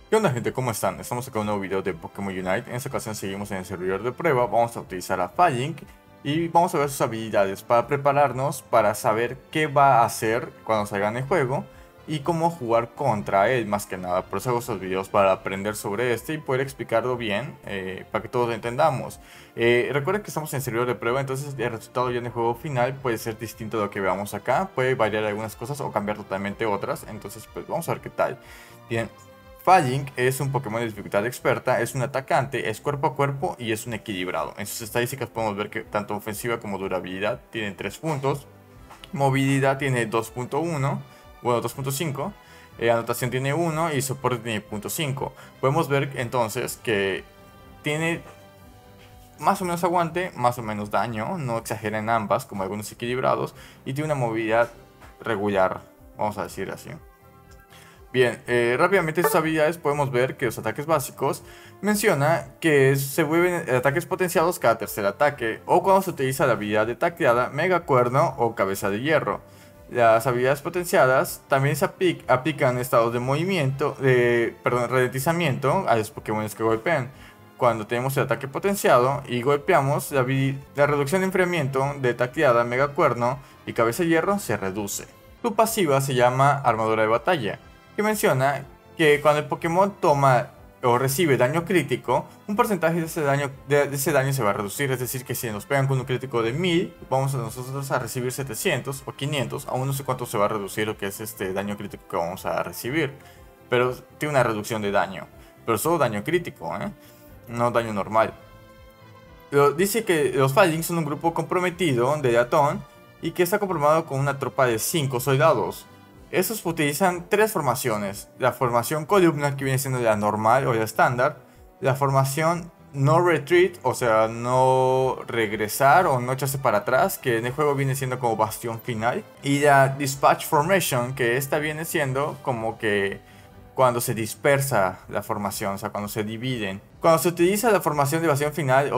¿Qué onda, gente? ¿Cómo están? Estamos acá en un nuevo video de Pokémon Unite. En esta ocasión seguimos en el servidor de prueba. Vamos a utilizar a Fallink y vamos a ver sus habilidades para prepararnos para saber qué va a hacer cuando salga en el juego y cómo jugar contra él, más que nada. Por eso hago estos videos, para aprender sobre este y poder explicarlo bien, para que todos lo entendamos. Recuerden que estamos en servidor de prueba, entonces el resultado ya en el juego final puede ser distinto a lo que veamos acá. Puede variar algunas cosas o cambiar totalmente otras. Entonces pues vamos a ver qué tal. Bien. Fallink es un Pokémon de dificultad experta, es un atacante, es cuerpo a cuerpo y es un equilibrado. En sus estadísticas podemos ver que tanto ofensiva como durabilidad tienen 3 puntos, movilidad tiene 2.1, bueno 2.5, anotación tiene 1 y soporte tiene 0.5. Podemos ver entonces que tiene más o menos aguante, más o menos daño, no exagera en ambas como algunos equilibrados, y tiene una movilidad regular, vamos a decir así. Bien, rápidamente sus habilidades podemos ver que los ataques básicos menciona que se vuelven ataques potenciados cada tercer ataque o cuando se utiliza la habilidad de tacleada, mega cuerno o cabeza de hierro. Las habilidades potenciadas también se aplican en estados de movimiento, ralentizamiento a los Pokémon que golpean. Cuando tenemos el ataque potenciado y golpeamos, la reducción de enfriamiento de tacleada, mega cuerno y cabeza de hierro se reduce. Su pasiva se llama armadura de batalla, que menciona que cuando el Pokémon toma o recibe daño crítico, un porcentaje de ese daño se va a reducir. Es decir, que si nos pegan con un crítico de 1000, vamos a nosotros a recibir 700 o 500. Aún no sé cuánto se va a reducir lo que es este daño crítico que vamos a recibir, pero tiene una reducción de daño. Pero solo daño crítico, no daño normal. Pero dice que los Fallings son un grupo comprometido de Latón y que está conformado con una tropa de 5 soldados. Estos utilizan 3 formaciones: la formación columna, que viene siendo la normal o la estándar, la formación no retreat, o sea, no regresar o no echarse para atrás, que en el juego viene siendo como bastión final, y la dispatch formation, que esta viene siendo como que cuando se dispersa la formación, o sea, cuando se dividen. Cuando se utiliza la formación de evasión final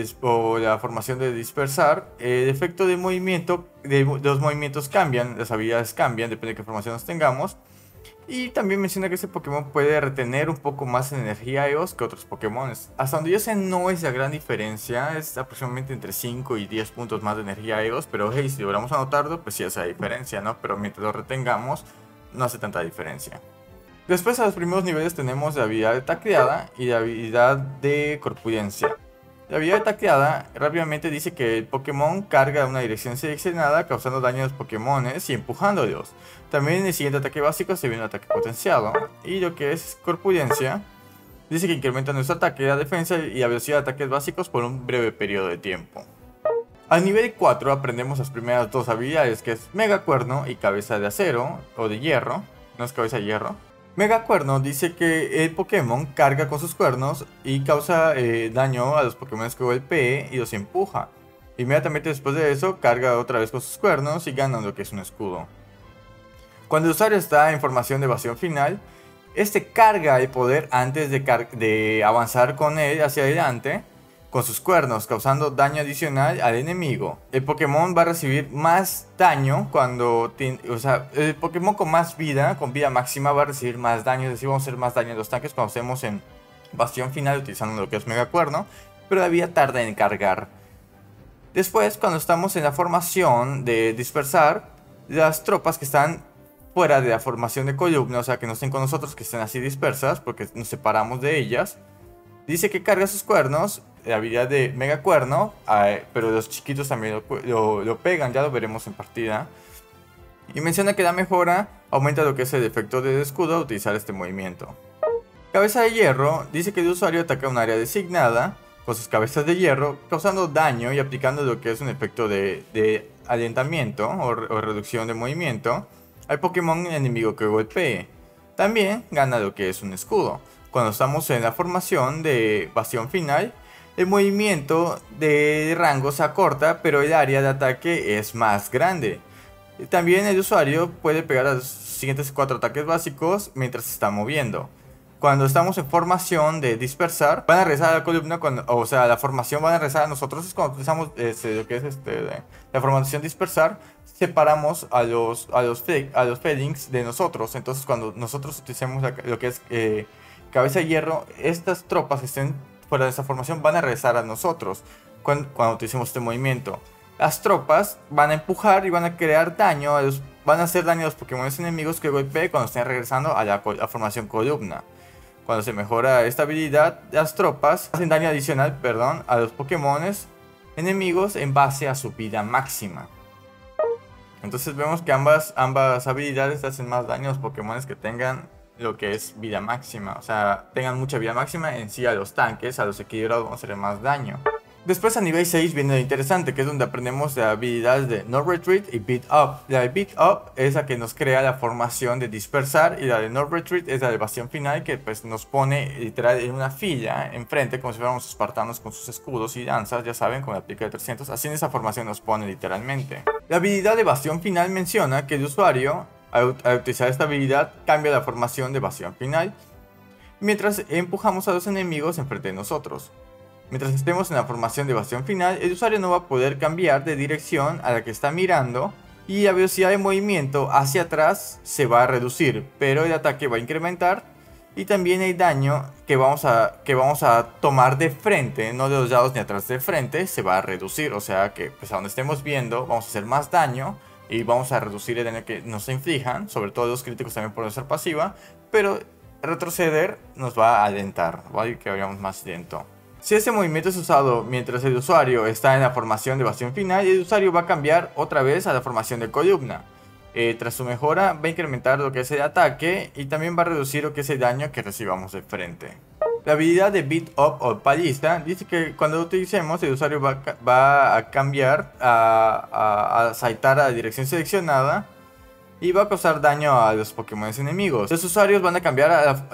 o la formación de dispersar, el efecto de movimiento de los movimientos cambian, las habilidades cambian, depende de qué formación nos tengamos. Y también menciona que este Pokémon puede retener un poco más energía EOS que otros Pokémon. Hasta donde yo sé no es la gran diferencia, es aproximadamente entre 5 y 10 puntos más de energía EOS, pero hey, si logramos anotarlo, pues sí hace la diferencia, ¿no? Pero mientras lo retengamos, no hace tanta diferencia. Después, a los primeros niveles tenemos la habilidad de tacleada y la habilidad de corpulencia. La habilidad de tacleada rápidamente dice que el Pokémon carga en una dirección seleccionada, causando daño a los Pokémones y empujándolos. También en el siguiente ataque básico se viene un ataque potenciado. Y lo que es corpulencia dice que incrementa nuestro ataque, la defensa y la velocidad de ataques básicos por un breve periodo de tiempo. Al nivel 4 aprendemos las primeras dos habilidades, que es Mega Cuerno y Cabeza de Acero o de Hierro. No es Cabeza de Hierro. Mega Cuerno dice que el Pokémon carga con sus cuernos y causa daño a los Pokémon que golpee y los empuja. Inmediatamente después de eso, carga otra vez con sus cuernos y gana lo que es un escudo. Cuando el usuario está en formación de evasión final, este carga el poder antes de avanzar con él hacia adelante con sus cuernos, causando daño adicional al enemigo. El Pokémon va a recibir más daño cuando... O sea, el Pokémon con más vida, con vida máxima, va a recibir más daño. Es decir, vamos a hacer más daño en los tanques cuando estemos en bastión final utilizando lo que es Mega Cuerno, pero la vida tarda en cargar. Después, cuando estamos en la formación de dispersar, las tropas que están fuera de la formación de columna, o sea, que no estén con nosotros, que estén así dispersas, porque nos separamos de ellas, dice que carga sus cuernos, la habilidad de Mega Cuerno, pero los chiquitos también lo pegan, ya lo veremos en partida. Y menciona que la mejora aumenta lo que es el efecto del escudo al utilizar este movimiento. Cabeza de Hierro dice que el usuario ataca un área designada con sus cabezas de hierro, causando daño y aplicando lo que es un efecto de alentamiento o reducción de movimiento al Pokémon enemigo que golpee. También gana lo que es un escudo. Cuando estamos en la formación de bastión final, el movimiento de rango se acorta, pero el área de ataque es más grande. También el usuario puede pegar a los siguientes 4 ataques básicos mientras se está moviendo. Cuando estamos en formación de dispersar, van a regresar a la columna, o sea, la formación van a regresar a nosotros. Es cuando utilizamos lo que es la formación dispersar, separamos a los Fallings de nosotros. Entonces, cuando nosotros utilicemos lo que es cabeza de hierro, estas tropas que estén fuera de esta formación van a regresar a nosotros cuando utilicemos este movimiento. Las tropas van a empujar y van a crear daño van a hacer daño a los Pokémon enemigos que golpeen cuando estén regresando a la formación columna. Cuando se mejora esta habilidad, las tropas hacen daño adicional, a los Pokémon enemigos en base a su vida máxima. Entonces vemos que ambas habilidades hacen más daño a los Pokémon que tengan lo que es vida máxima. O sea, tengan mucha vida máxima en sí. A los tanques, a los equilibrados vamos a hacer más daño. Después a nivel 6 viene lo interesante, que es donde aprendemos de habilidades de No Retreat y Beat Up. La de Beat Up es la que nos crea la formación de dispersar, y la de No Retreat es la de Bastión Final, que pues nos pone literal en una fila enfrente, como si fuéramos espartanos con sus escudos y lanzas, ya saben, con la pica de 300. Así en esa formación nos pone literalmente. La habilidad de Bastión Final menciona que el usuario, al utilizar esta habilidad, cambia la formación de Bastión Final mientras empujamos a los enemigos enfrente de nosotros. Mientras estemos en la formación de Bastión Final, el usuario no va a poder cambiar de dirección a la que está mirando, y la velocidad de movimiento hacia atrás se va a reducir, pero el ataque va a incrementar, y también el daño que vamos a tomar de frente, no de los lados ni atrás, de frente, se va a reducir. O sea que pues a donde estemos viendo vamos a hacer más daño y vamos a reducir el daño que nos inflijan, sobre todo los críticos también por ser pasiva, pero retroceder nos va a alentar, ¿vale? Que vayamos más lento. Si este movimiento es usado mientras el usuario está en la formación de Bastión Final, el usuario va a cambiar otra vez a la formación de columna. Tras su mejora va a incrementar lo que es el ataque y también va a reducir lo que es el daño que recibamos de frente. La habilidad de Beat Up o paliza dice que cuando lo utilicemos el usuario va a cambiar a saltar a la dirección seleccionada y va a causar daño a los Pokémon enemigos. El usuario va a cambiar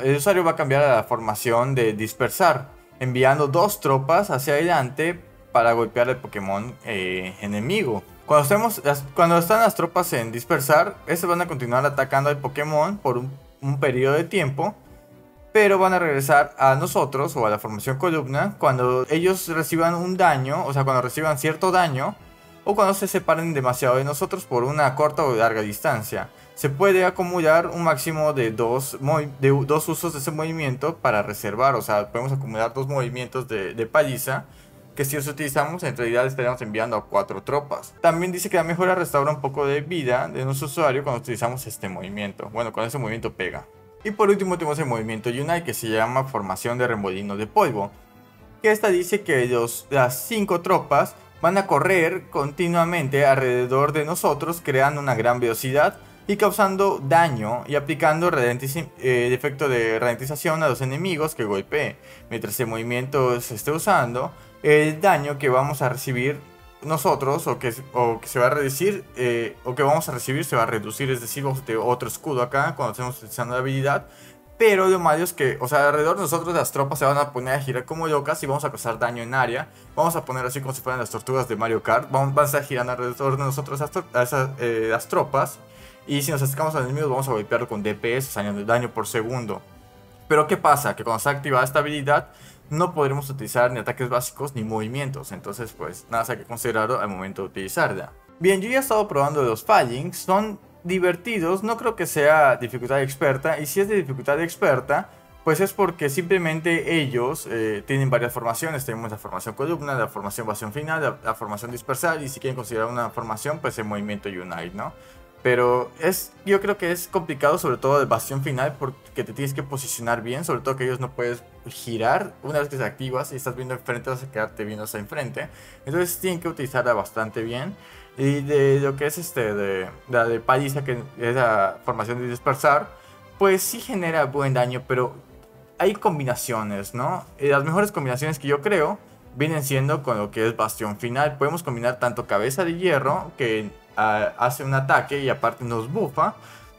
a la formación de dispersar, enviando 2 tropas hacia adelante para golpear al Pokémon enemigo. Cuando están las tropas en dispersar, estas van a continuar atacando al Pokémon por un periodo de tiempo, pero van a regresar a nosotros o a la formación columna cuando ellos reciban un daño, o sea, cuando reciban cierto daño, o cuando se separen demasiado de nosotros por una corta o larga distancia. Se puede acumular un máximo de dos usos de ese movimiento para reservar. O sea, podemos acumular 2 movimientos de paliza, que si los utilizamos en realidad estaríamos enviando a 4 tropas. También dice que la mejora restaura un poco de vida de nuestro usuario cuando utilizamos este movimiento. Bueno, cuando ese movimiento pega. Y por último tenemos el movimiento Unite, que se llama formación de remolino de polvo, que esta dice que las 5 tropas van a correr continuamente alrededor de nosotros, creando una gran velocidad y causando daño y aplicando el efecto de ralentización a los enemigos que golpee. Mientras el movimiento se esté usando, el daño que vamos a recibir nosotros o que se va a reducir o que vamos a recibir se va a reducir. Es decir, vamos a tener otro escudo acá cuando estemos utilizando la habilidad. Pero lo malo es que, o sea, alrededor de nosotros las tropas se van a poner a girar como locas y vamos a causar daño en área. Vamos a poner así como si fueran las tortugas de Mario Kart. Van a estar girando alrededor de nosotros las tropas. Y si nos acercamos al enemigo vamos a golpearlo con DPS, o sea, daño por segundo. Pero ¿qué pasa? Que cuando está activada esta habilidad no podremos utilizar ni ataques básicos ni movimientos. Entonces pues nada, hay que considerarlo al momento de utilizarla. Bien, yo ya he estado probando los Fallings. Son divertidos, no creo que sea dificultad experta. Y si es de dificultad experta, pues es porque simplemente ellos tienen varias formaciones. Tenemos la formación columna, la formación Bastión Final, la formación dispersar. Y si quieren considerar una formación, pues el movimiento Unite, ¿no? Pero yo creo que es complicado, sobre todo el Bastión Final, porque te tienes que posicionar bien. Sobre todo que ellos no puedes girar. Una vez que se activas y estás viendo enfrente, vas a quedarte viendo hacia enfrente. Entonces tienen que utilizarla bastante bien. Y de lo que es la de paliza, que es la formación de dispersar, pues sí genera buen daño, pero hay combinaciones, ¿no? Las mejores combinaciones que yo creo vienen siendo con lo que es Bastión Final. Podemos combinar tanto cabeza de hierro, que hace un ataque y aparte nos buffa,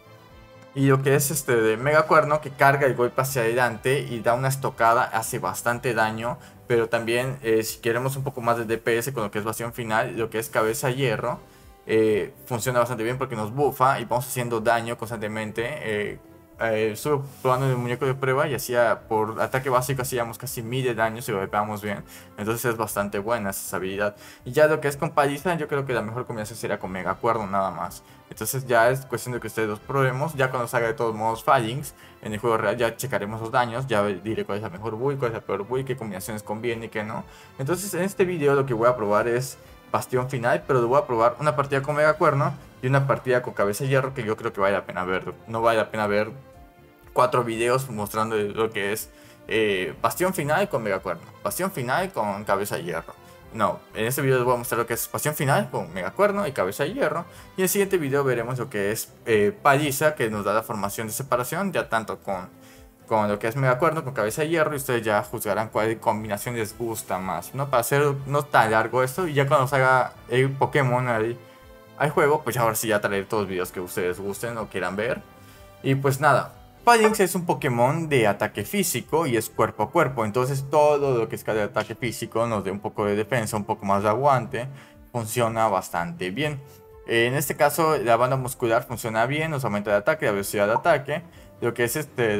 y lo que es de Mega Cuerno, que carga el golpe hacia adelante y da una estocada, hace bastante daño. Pero también si queremos un poco más de DPS con lo que es Bastión Final, lo que es cabeza de hierro funciona bastante bien porque nos buffa y vamos haciendo daño constantemente estuve probando el muñeco de prueba y hacía, por ataque básico hacíamos casi 1000 de daño si lo golpeamos bien. Entonces es bastante buena esa habilidad. Y ya lo que es con paliza, yo creo que la mejor combinación sería con mega cuerno nada más. Entonces ya es cuestión de que ustedes los probemos. Ya cuando salga de todos modos Phalanx en el juego real ya checaremos los daños. Ya diré cuál es la mejor build, cuál es la peor build, qué combinaciones conviene y qué no. Entonces en este video lo que voy a probar es Bastión Final, pero lo voy a probar una partida con mega cuerno y una partida con cabeza de hierro, que yo creo que vale la pena ver. No vale la pena ver 4 videos mostrando lo que es Bastión Final con mega cuerno, Bastión Final con cabeza de hierro. No, en este video les voy a mostrar lo que es Bastión Final con mega cuerno y cabeza de hierro. Y en el siguiente video veremos lo que es paliza, que nos da la formación de separación, ya tanto con lo que es mega cuerno, con cabeza de hierro. Y ustedes ya juzgarán cuál combinación les gusta más, ¿no? Para hacer no tan largo esto, y ya cuando salga el Pokémon al juego, pues ahora sí ya traeré todos los videos que ustedes gusten o quieran ver. Y pues nada, Phalanx es un Pokémon de ataque físico y es cuerpo a cuerpo. Entonces todo lo que es cada ataque físico nos dé un poco de defensa, un poco más de aguante. Funciona bastante bien. En este caso la banda muscular funciona bien, nos aumenta el ataque, la velocidad de ataque. Lo que es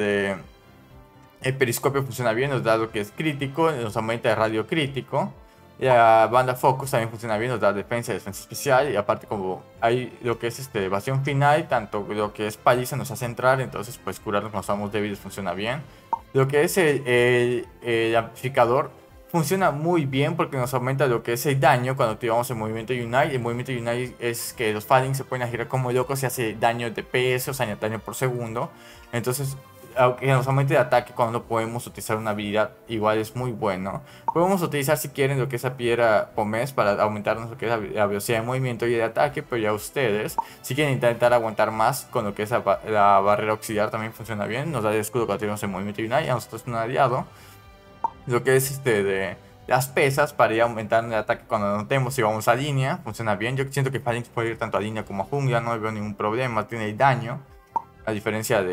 el periscopio funciona bien, nos da lo que es crítico, nos aumenta el radio crítico. La banda Focus también funciona bien, nos da defensa especial. Y aparte, como hay lo que es evasión final, tanto lo que es paliza nos hace entrar. Entonces pues curarnos cuando estamos débiles funciona bien. Lo que es el amplificador funciona muy bien porque nos aumenta lo que es el daño cuando activamos el movimiento Unite. El movimiento Unite es que los Phalanx se pueden girar como locos y hace daño de PS, o sea, daño por segundo. Entonces, aunque nos aumente de ataque cuando no podemos utilizar una habilidad, igual es muy bueno. Podemos utilizar si quieren lo que es la piedra Pomés para aumentarnos lo que es la velocidad de movimiento y de ataque, pero ya ustedes, si quieren intentar aguantar más con lo que es la barrera auxiliar, también funciona bien. Nos da el escudo cuando tenemos el movimiento Unite, a nosotros un aliado. Lo que es de las pesas para ir aumentando el ataque cuando no tenemos, si vamos a línea, funciona bien. Yo siento que Phalanx puede ir tanto a línea como a jungla, no veo ningún problema, tiene el daño, a diferencia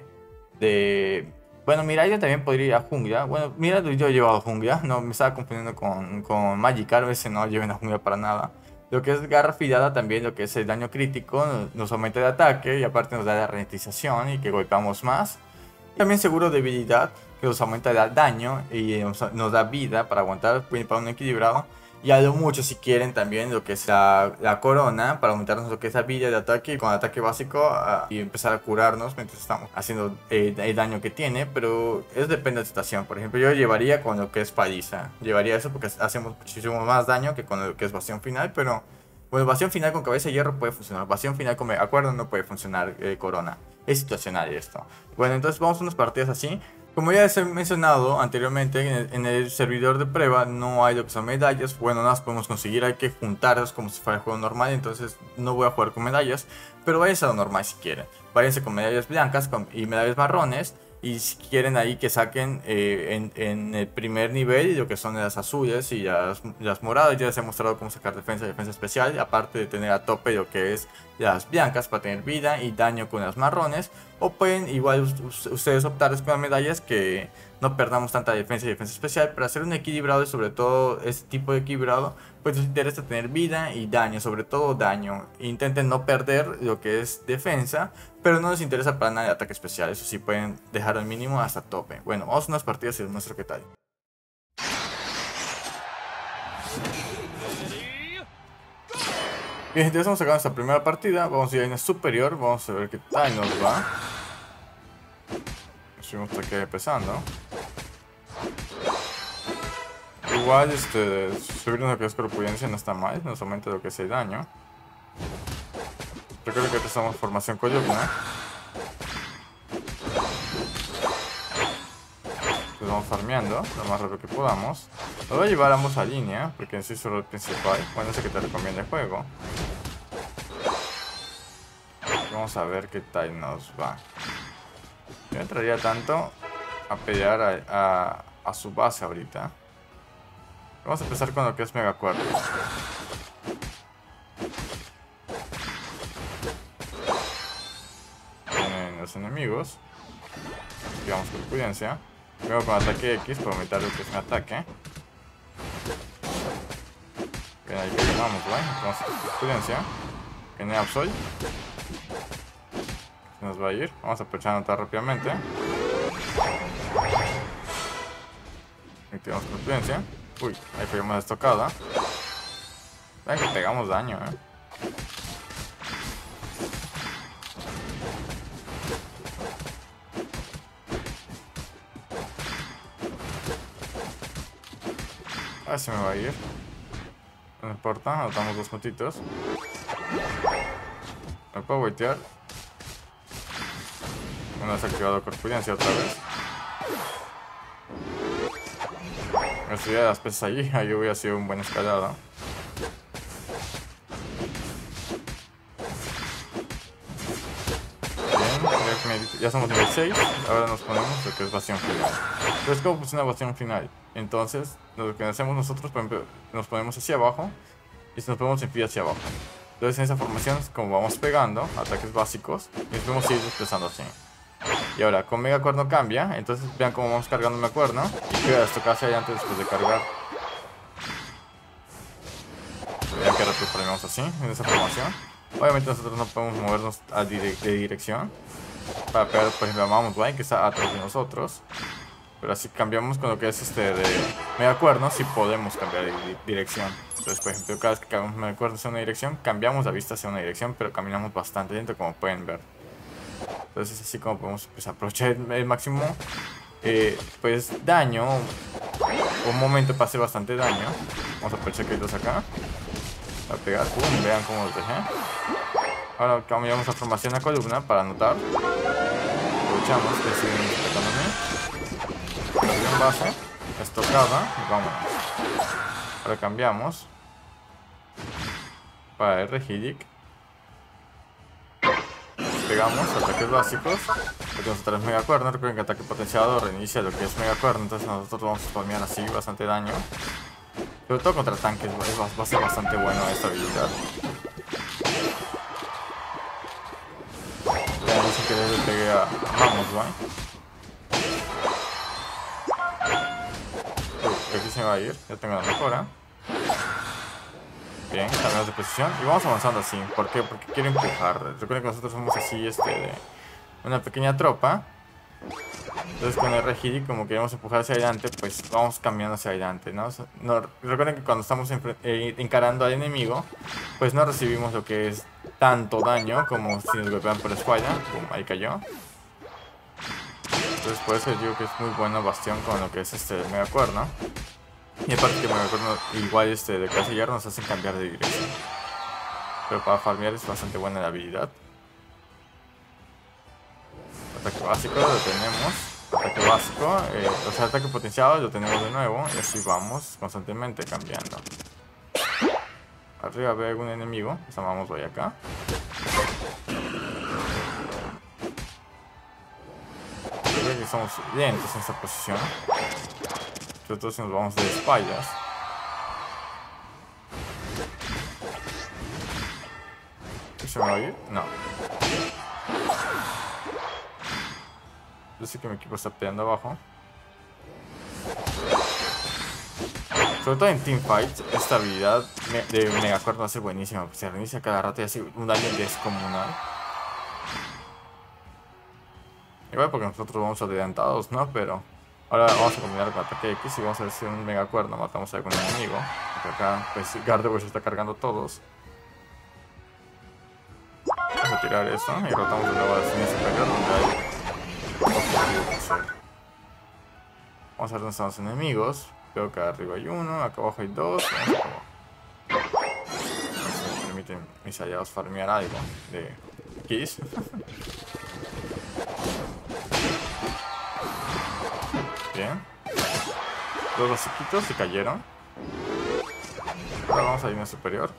bueno, Miraidon también podría ir a jungla. Bueno, Miraidon yo he llevado a jungla. No, me estaba confundiendo con Magikarp. Ese no lleven a jungla para nada. Lo que es garra afilada también, lo que es el daño crítico, nos aumenta el ataque y aparte nos da la ralentización y que golpeamos más. También seguro de habilidad, que nos aumenta el daño y nos da vida para aguantar, para un equilibrado. Y a lo mucho, si quieren, también lo que es la corona para aumentarnos lo que es la vida de ataque y con ataque básico y empezar a curarnos mientras estamos haciendo el daño que tiene. Pero eso depende de la situación. Por ejemplo, yo llevaría con lo que es paliza. Llevaría eso porque hacemos muchísimo más daño que con lo que es Bastión Final. Pero bueno, Bastión Final con cabeza de hierro puede funcionar. Bastión Final con acuerdo no puede funcionar corona. Es situacional esto. Bueno, entonces vamos a unas partidas así. Como ya les he mencionado anteriormente, en el servidor de prueba no hay lo que son medallas. Bueno, no las podemos conseguir, hay que juntarlas como si fuera el juego normal. Entonces no voy a jugar con medallas, pero váyanse a lo normal si quieren. Váyanse con medallas blancas y medallas marrones. Y si quieren ahí que saquen en el primer nivel lo que son las azules y las moradas. Ya les he mostrado cómo sacar defensa y defensa especial. Aparte de tener a tope lo que es las blancas para tener vida y daño con las marrones. O pueden igual ustedes optar con las medallas que no perdamos tanta defensa y defensa especial. Para hacer un equilibrado y sobre todo este tipo de equilibrado, pues nos interesa tener vida y daño, sobre todo daño. Intenten no perder lo que es defensa, pero no les interesa para nada el ataque especial. Eso sí, pueden dejar al mínimo hasta tope. Bueno, vamos a unas partidas y les muestro qué tal. Bien, gente, estamos sacando esta primera partida. Vamos a ir a una superior. Vamos a ver qué tal nos va. Subimos hasta aquí empezando. Igual, subirnos lo que es corpulencia no está mal. Nos aumenta lo que es el daño. Recuerdo que empezamos formación columna. Entonces vamos farmeando lo más rápido que podamos. Lo voy a llevar ambos a línea, porque en sí es el principal. Bueno, sé que te recomienda el juego. Vamos a ver qué tal nos va. Yo entraría tanto a pelear a su base ahorita. Vamos a empezar con lo que es Mega Cuerpo. Vienen los enemigos. Activamos corpulencia. Luego con ataque X para aumentar lo que es un ataque. Bien, ahí que llamamos, ¿vale? Vamos a corpulencia. Viene Absol. nos va a ir. Vamos a aprovechar a anotar rápidamente. Activamos confidencia. Uy, ahí fallamos la estocada. Vean que pegamos daño, A ver si me va a ir. No importa, anotamos 2 puntitos. Me puedo voltear. Una vez activado corpulencia otra vez. Me estudié las pesas allí, ahí hubiera sido un buen escalada. Bien, ya somos nivel 6. Ahora nos ponemos lo que es bastión final. Entonces, ¿cómo funciona bastión final? Entonces, lo que hacemos nosotros, por ejemplo, nos ponemos hacia abajo y nos ponemos en pie hacia abajo. Entonces, en esa formación, como vamos pegando ataques básicos, nos podemos ir desplazando así. Y ahora, con Mega Cuerno cambia. Entonces, vean cómo vamos cargando Mega Cuerno. Y queda esto casi adelante después de cargar. Vean que rápido ponemos así, en esa formación. Obviamente, nosotros no podemos movernos de dirección para pegar, por ejemplo, a Mammoth Vine, que está atrás de nosotros. Pero así cambiamos con lo que es de Mega Cuerno, si podemos cambiar de dirección. Entonces, por ejemplo, cada vez que cambiamos Mega Cuerno hacia una dirección, cambiamos la vista hacia una dirección, pero caminamos bastante lento, como pueden ver. Entonces, así como podemos aprovechar el máximo pues daño. Un momento para hacer bastante daño. Vamos a aprovechar que hay dos acá. A pegar, pum, vean cómo los dejé. Ahora cambiamos la formación a columna para anotar. Aprovechamos que siguen atacándome. En base, estocada y vámonos. Ahora cambiamos para R Hidic. Pegamos ataques básicos. Tenemos 3 Mega Cuerno. Recuerden que ataque potenciado reinicia lo que es Mega Cuerno. Entonces nosotros vamos a spamear así bastante daño. Sobre todo contra tanques, va a ser bastante bueno esta habilidad. Ya no sé que le pegué a Mammoth Vine. Aquí se me va a ir. Ya tengo la mejora. Bien, cambiamos de posición y vamos avanzando así. ¿Por qué? Porque quiero empujar. Recuerden que nosotros somos así, una pequeña tropa. Entonces con el Regidi, como queremos empujar hacia adelante, pues vamos cambiando hacia adelante, ¿no? Recuerden que cuando estamos encarando al enemigo, pues no recibimos lo que es tanto daño como si nos golpean por la espalda. Pum, ahí cayó. Entonces por eso digo que es muy buena bastión con lo que es Mega Cuerno. Y aparte que Mega Cuerno igual de clase hierro nos hacen cambiar de dirección. Pero para farmear es bastante buena la habilidad. Ataque básico lo tenemos. Ataque básico, o sea, ataque potenciado lo tenemos de nuevo. Y así vamos constantemente cambiando. Arriba veo algún enemigo. Vamos, voy acá. Creo que somos lentos en esta posición. Sobre todo si nos vamos de espaldas. ¿Se me va a ir? No. Yo sé que mi equipo está peleando abajo. Sobre todo en teamfights, esta habilidad de Mega Cuerno va a ser buenísima. Se reinicia cada rato y hace un daño descomunal. Igual porque nosotros vamos adelantados, ¿no? Pero ahora vamos a combinar con ataque X y vamos a ver si en un Mega Cuerno matamos a algún enemigo. Porque acá, pues, Gardevoir se está cargando todos. Vamos a tirar eso y rotamos de nuevo a la línea superior donde hay. Vamos a ver dónde están los enemigos. Veo que arriba hay uno, acá abajo hay dos. Vamos acá abajo. Me permiten mis aliados farmear algo de Kiss. Bien. Los basiquitos se cayeron. Ahora vamos a la línea superior.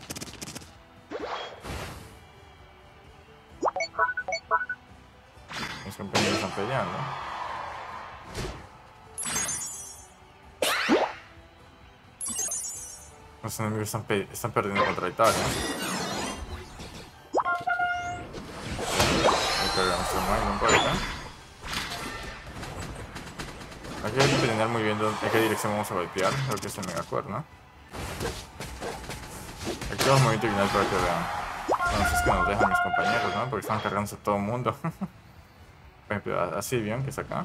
Mis compañeros están peleando. Los enemigos están perdiendo contra Italia. Ahí carga nuestro Magnum por acá. Aquí hay que entender muy bien en qué dirección vamos a golpear. Creo que es el Mega Cuerno. Aquí vamos movimiento final para que vean. No sé si es que nos dejan mis compañeros, ¿no? Porque están cargándose a todo el mundo. Por ejemplo, a Sylveon, que es acá.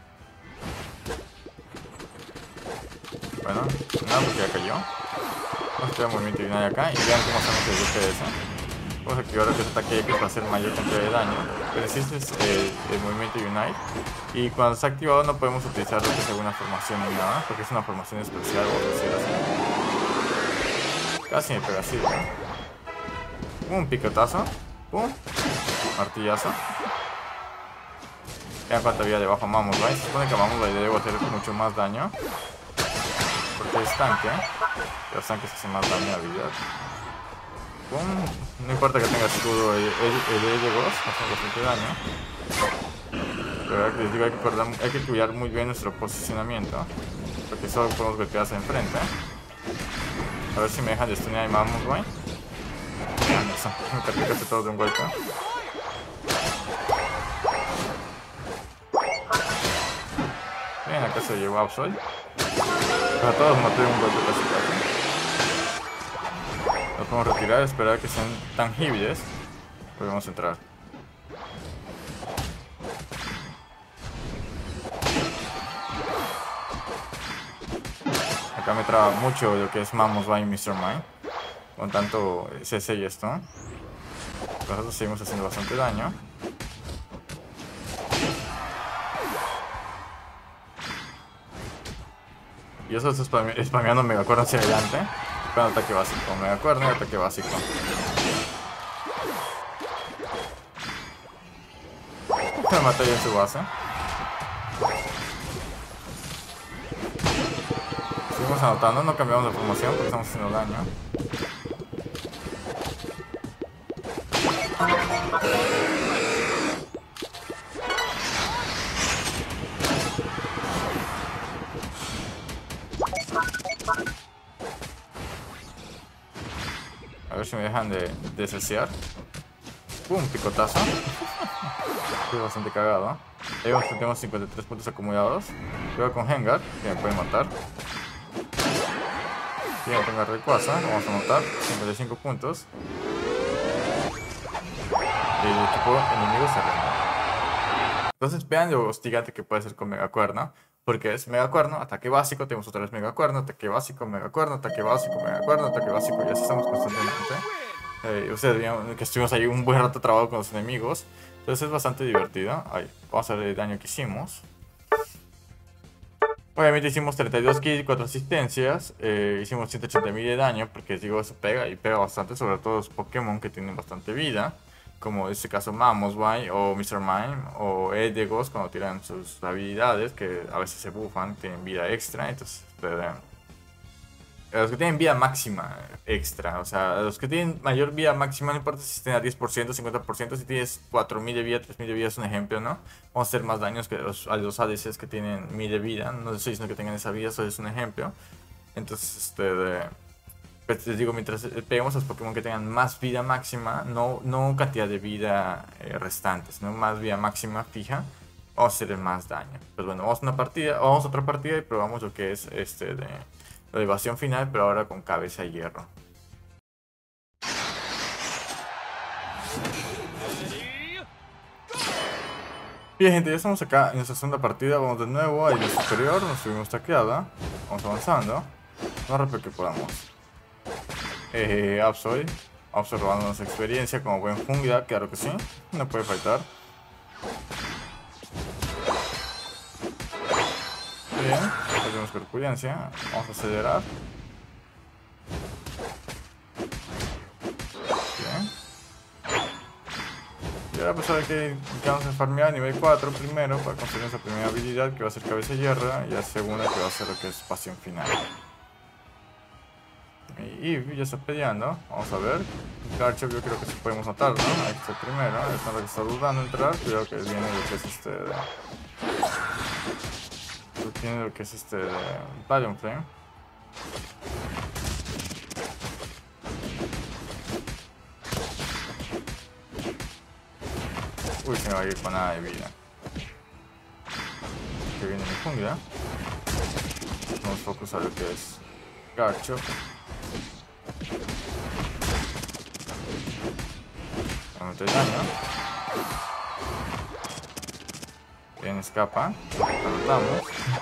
Bueno, nada, porque ya cayó. Vamos a activar movimiento Unite acá y vean cómo hacemos el DPS. Vamos a activar lo que es ataque X para hacer mayor cantidad de daño. Precises el movimiento Unite. Y cuando está activado no podemos utilizar lo que es alguna formación ni nada, porque es una formación especial, vamos a decir así. Casi me pega así, ¿no? Un picotazo. Pum. Martillazo. Vean cuánta vida debajo Mammoth, ¿right? Se supone que Mammoth debe hacer mucho más daño. Porque es tanque. Los tanques hacen más daño a vida. ¡Pum! No importa que tenga escudo, el de Ghost hace bastante daño. Pero les digo, hay que cuidar muy bien nuestro posicionamiento. Porque solo podemos golpear hacia enfrente. A ver si me dejan destruir a Mammoth, ¿right? Vean eso, me cargaste todo de un golpe. Bien, acá se llevó Absol. A todos maté un golpe casi. Nos podemos retirar, esperar a que sean tangibles. Podemos entrar. Acá me traba mucho lo que es Mammoth by Mr. Mime. Con tanto CC y esto. Nosotros seguimos haciendo bastante daño. Y eso es spameando Megacuerno hacia adelante. Con ataque básico. Megacuerno y ataque básico. Me maté ya en su base. Seguimos anotando, no cambiamos de formación porque estamos haciendo daño. A ver si me dejan de cesear. ¡Pum! Picotazo. Estoy bastante cagado. Ahí tenemos 53 puntos acumulados. Luego con Hengar, que me puede matar. Tiene que tengo Rayquaza, vamos a anotar. 55 puntos. El equipo enemigo se rinde. Entonces vean lo hostigante que puede ser con Megacuerno. Porque es Megacuerno, ataque básico, tenemos otra vez Megacuerno, ataque básico, Megacuerno, ataque básico, Megacuerno, ataque básico, y así estamos constantemente. Ustedes vieron que estuvimos ahí un buen rato trabado con los enemigos. Entonces es bastante divertido. Ahí, vamos a ver el daño que hicimos. Obviamente hicimos 32 kills, 4 asistencias. Hicimos 180.000 de daño, porque les digo, eso pega y pega bastante, sobre todo los Pokémon que tienen bastante vida. Como en este caso Mammoth, o Mr. Mime, o Ghost cuando tiran sus habilidades, que a veces se buffan, tienen vida extra. Entonces, los que tienen vida máxima extra, o sea, los que tienen mayor vida máxima, no importa si tienen a 10%, 50%, si tienes 4.000 de vida, 3.000 de vida es un ejemplo, ¿no? Vamos a hacer más daños que a los ADCs que tienen 1.000 de vida, no estoy diciendo que tengan esa vida, eso es un ejemplo. Entonces, pues les digo, mientras peguemos a los Pokémon que tengan más vida máxima, no cantidad de vida restante, sino más vida máxima fija, vamos a hacer más daño. Pues bueno, vamos a otra partida y probamos lo que es la evasión final, pero ahora con cabeza de hierro. Bien, gente, ya estamos acá en nuestra segunda partida. Vamos de nuevo a isla superior, nos subimos taqueada. Vamos avanzando lo más rápido que podamos. Absol robándonos experiencia como buen jungla, claro que sí, no puede faltar. Bien, tenemos percudencia, vamos a acelerar. Bien. Y ahora pues a ver que vamos a farmear a nivel 4 primero para conseguir nuestra primera habilidad, que va a ser cabeza de hierro, y la segunda que va a ser lo que es pasión final. Y ya está peleando, vamos a ver. Garchomp yo creo que sí podemos matar, ¿no? Hay que ser primero, es lo que está dudando entrar, creo que viene lo que es tiene lo que es Talonflame. Uy, se me va a ir con nada de vida. Que viene mi jungla. Vamos a focusar lo que es Garchomp. aumento de daño. Bien, escapa. Anotamos.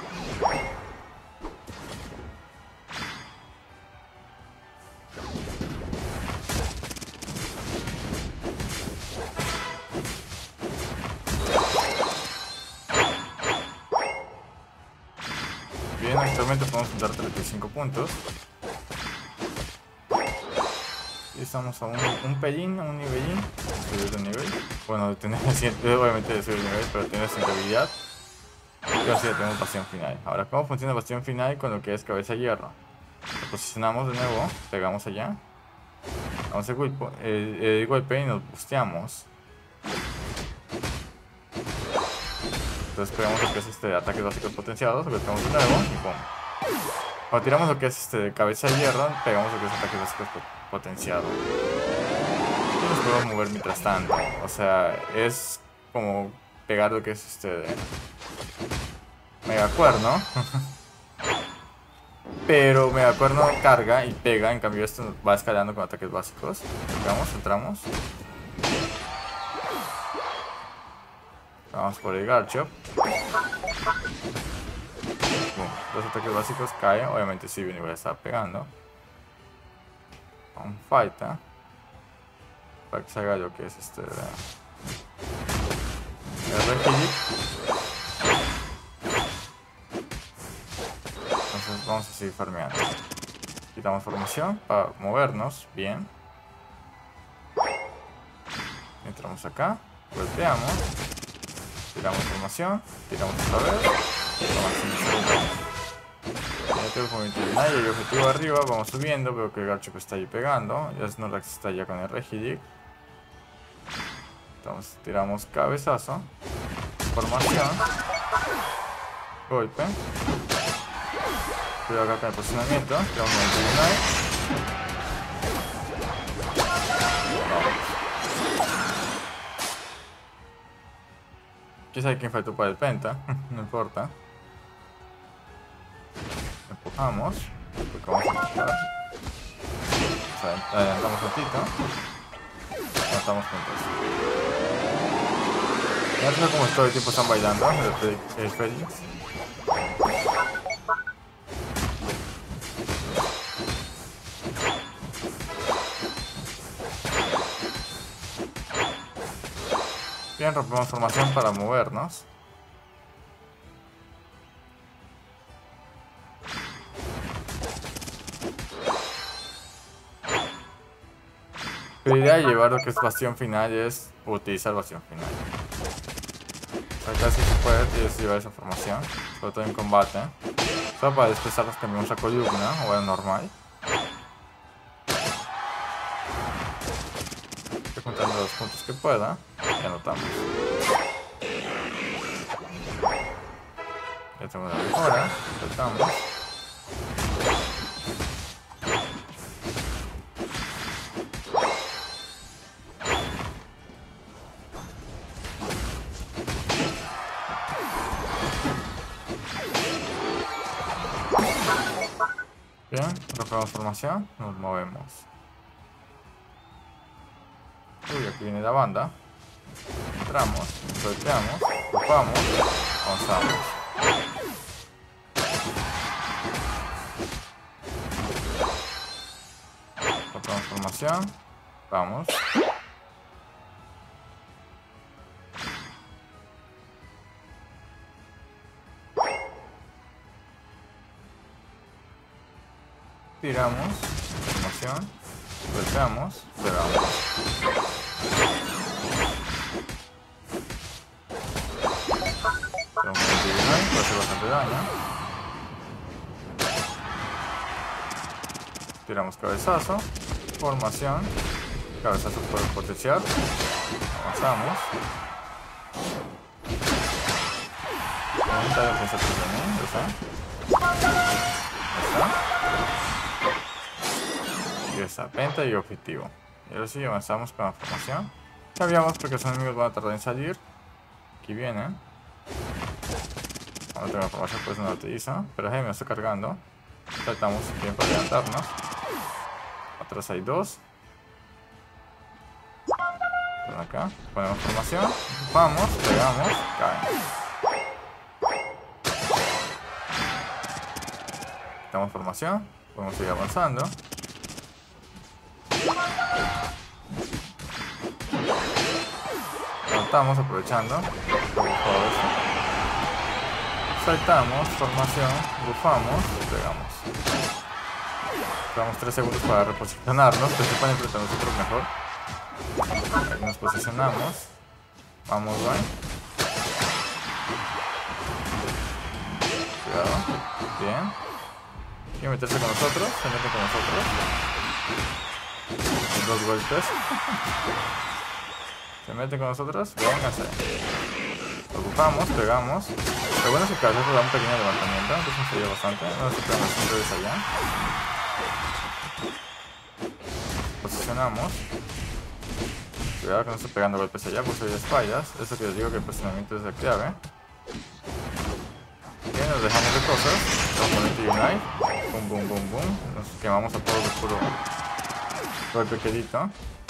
Bien, actualmente podemos juntar 35 puntos. Y estamos a un pelín, a un nivelín. Subir de nivel. Bueno, tener obviamente de subir de nivel, pero tener sensibilidad. Y así ya tenemos bastión final. Ahora, ¿cómo funciona bastión final con lo que es cabeza de hierro? Lo posicionamos de nuevo, pegamos allá. Damos el golpe y nos busteamos. Entonces pegamos lo que es ataques básicos potenciados, golpeamos de nuevo y pum. Cuando tiramos lo que es cabeza de hierro, pegamos lo que es ataques básicos potenciados. Y nos podemos mover mientras tanto. O sea, es como pegar lo que es Megacuerno. Pero Megacuerno carga y pega, en cambio esto va escalando con ataques básicos. Entramos. Vamos por el Garchomp. Los ataques básicos caen, obviamente si Viene está pegando. Un Fighta. Para que salga lo que es el Regigic. Entonces vamos a seguir farmeando. Quitamos formación para movernos bien. Entramos acá, golpeamos, tiramos formación, tiramos otra vez. Ya tengo movimiento de nadie y objetivo arriba, vamos subiendo, veo que el Garchomp está ahí pegando, ya Snorlax está ya con el Regigic. Entonces tiramos cabezazo, formación, golpe. Cuidado acá con el posicionamiento, tiramos movimiento de nadie. Quién sabe quién faltó para el penta, no importa. Empujamos, porque vamos a empujar. O sea, adelantamos un ratito. Adelantamos juntos. Ya no sé cómo todo el tiempo están bailando el Félix. Bien, rompemos formación para movernos. La idea de llevar lo que es bastión final es utilizar bastión final. Acá sí se puede llevar esa formación, sobre todo en combate. Solo para desplazarnos cambiamos a columna o a normal. Estoy juntando los puntos que pueda y anotamos. Ya tengo una mejora, saltamos. Bien, rompemos formación, nos movemos. Uy, aquí viene la banda. Entramos, golpeamos, ocupamos, avanzamos. Rompemos formación, vamos. Tiramos, formación, golpeamos, pegamos. Tenemos un puede hacer bastante daño. Tiramos cabezazo, formación, cabezazo por potenciar. Avanzamos. Aumenta la defensa también, y esa penta y objetivo. Y ahora sí avanzamos con la formación. Cambiamos porque los enemigos van a tardar en salir. Aquí vienen. Cuando tengo la formación pues no la utilizo. Pero me está cargando. Saltamos tiempo para adelantarnos. Atrás hay dos. Ven acá, ponemos formación, vamos, pegamos, caen. Quitamos formación, podemos seguir avanzando. Saltamos aprovechando. Saltamos, formación, bufamos y pegamos. Esperamos 3 segundos para reposicionarnos, que se pueden enfrentar a nosotros mejor. Ahí nos posicionamos. Vamos, ¿vale? Cuidado. Bien. Quiere meterse con nosotros, se mete con nosotros. 2 golpes. Se mete con nosotros, véngase. Ocupamos, pegamos. Lo bueno es que cada vez da un pequeño levantamiento, entonces nos ayuda bastante. No se pegamos siempre desde allá. Posicionamos. Cuidado que no esté pegando golpes allá, pues hay espaldas. Eso que les digo que el posicionamiento es la clave. Bien, nos dejamos de cosas. Componente Unite. Boom, boom, boom, boom. Nos quemamos a todos de puro golpe quedito.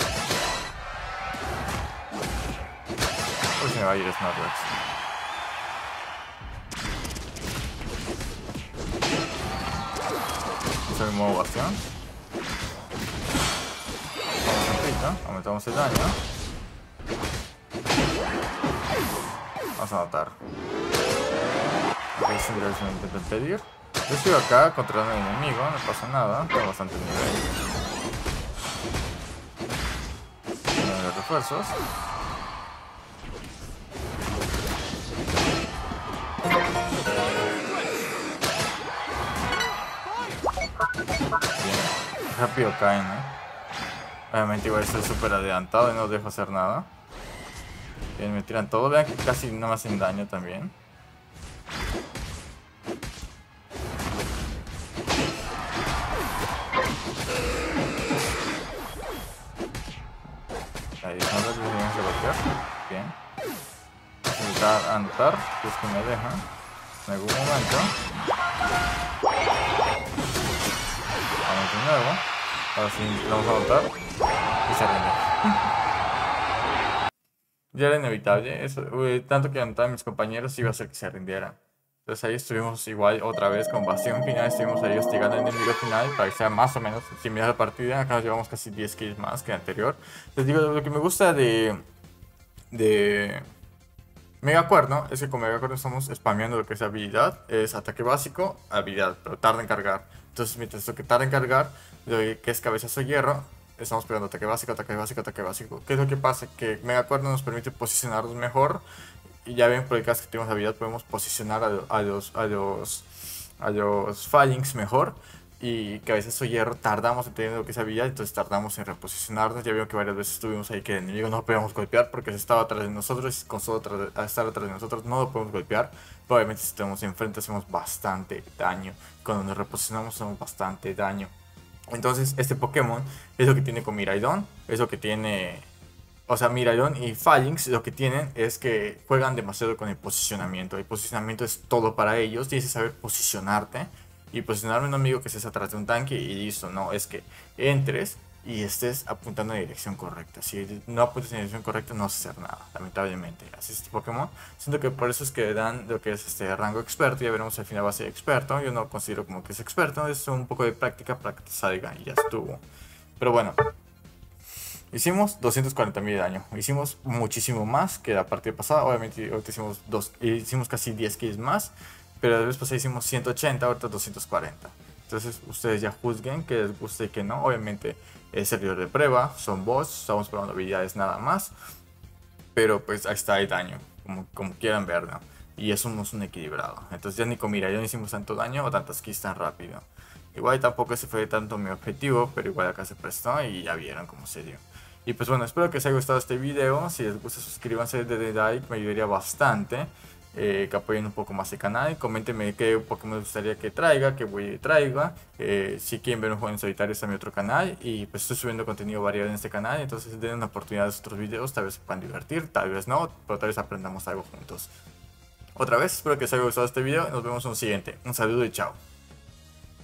Uy, se me va a ir Snorlax. Vamos a ver el modo bastión. Vamos un poquito, aumentamos el daño. Vamos a matar. Aquí sin dirección intento impedir. Yo estoy acá controlando al enemigo, no pasa nada, tengo bastante nivel. Uno de los refuerzos. Bien, rápido caen, Obviamente igual estoy súper adelantado y no dejo hacer nada. Bien, me tiran todo, vean que casi no me hacen daño también. Ahí no lo tenemos que bloquear. Bien. Vamos a intentar anotar, que es que me deja en algún momento. Vamos de nuevo. Ahora sí vamos a anotar. Y se rinde. Ya era inevitable. Eso, tanto que anotar a mis compañeros iba a hacer que se rindieran. Entonces ahí estuvimos igual otra vez con Bastión final, estuvimos ahí hostigando al enemigo final para que sea más o menos similar a la partida. Acá nos llevamos casi 10 kills más que anterior. Les digo, lo que me gusta de Megacuerno es que con Megacuerno estamos spameando lo que es habilidad, es ataque básico, habilidad, pero tarda en cargar. Entonces mientras lo que tarda en cargar, lo que es cabezazo hierro, estamos pegando ataque básico, ataque básico, ataque básico. ¿Qué es lo que pasa? Que Megacuerno nos permite posicionarnos mejor. Y ya ven, por el caso que tenemos habilidad, podemos posicionar a los Phalanx mejor. Y cabezazo hierro tardamos en tener lo que es habilidad, entonces tardamos en reposicionarnos. Ya veo que varias veces estuvimos ahí que el enemigo no lo podíamos golpear porque se estaba atrás de nosotros. Y con solo estar atrás de nosotros no lo podemos golpear. Pero obviamente si estamos enfrente hacemos bastante daño. Cuando nos reposicionamos hacemos bastante daño. Entonces este Pokémon es lo que tiene con Miraidon, es lo que tiene... O sea, Miraidon y Phalanx lo que tienen es que juegan demasiado con el posicionamiento. El posicionamiento es todo para ellos. Tienes que saber posicionarte y posicionar a un amigo que estés atrás de un tanque y listo. No, es que entres y estés apuntando en la dirección correcta. Si no apuntas en la dirección correcta no vas a hacer nada, lamentablemente. Así es este Pokémon. Siento que por eso es que dan lo que es este rango experto. Ya veremos si al final va a ser experto. Yo no considero como que es experto. Es un poco de práctica para que te salga y ya estuvo. Pero bueno. Hicimos 240.000 de daño, hicimos muchísimo más que la partida pasada, obviamente ahorita hicimos casi 10 kills más, pero después hicimos 180, ahorita 240. Entonces ustedes ya juzguen que les guste y que no, obviamente es servidor de prueba, son bots, estamos probando habilidades nada más, pero pues ahí está el daño, como quieran verlo, y somos un equilibrado, entonces ya ni con Miraidon hicimos tanto daño o tantas kills tan rápido. Igual tampoco ese fue tanto mi objetivo, pero igual acá se prestó y ya vieron cómo se dio. Y pues bueno, espero que les haya gustado este video. Si les gusta, suscríbanse, denle like, me ayudaría bastante. Que apoyen un poco más el canal. Coméntenme qué Pokémon les gustaría que traiga, que voy traiga. Si quieren ver un juego en solitario está en mi otro canal. Y pues estoy subiendo contenido variado en este canal. Entonces den una oportunidad a otros videos. Tal vez se puedan divertir, tal vez no. Pero tal vez aprendamos algo juntos. Otra vez, espero que les haya gustado este video. Nos vemos en un siguiente. Un saludo y chao.